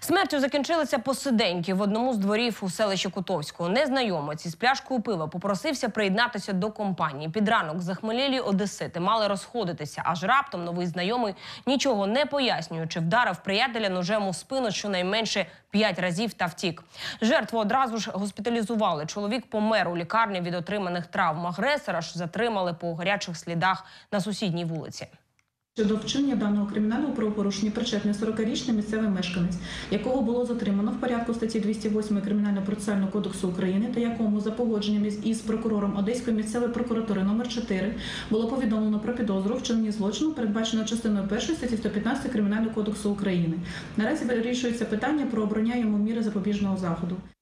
Смертю закінчилися посиденьки в одному з дворів у селищі Котовського. Незнайомець із пляшкою пива попросився приєднатися до компанії. Під ранок захмелілі одесити мали розходитися, аж раптом новий знайомий, нічого не пояснюючи, вдарив приятеля ножем у спину щонайменше 5 разів та втік. Жертву одразу ж госпіталізували. Чоловік помер у лікарні від отриманих травм. Агресора ж затримали по гарячих слідах на сусідній вулиці. Щодо вчинення даного кримінального правопорушення причетний 40-річний місцевий мешканець, якого було затримано в порядку статті 208 Кримінально-процесуального кодексу України, та якому за погодженням із прокурором Одеської місцевої прокуратури номер 4 було повідомлено про підозру вчинення злочину, передбаченого частиною 1 статті 115 Кримінального кодексу України. Наразі вирішується питання про обрання йому міри запобіжного заходу.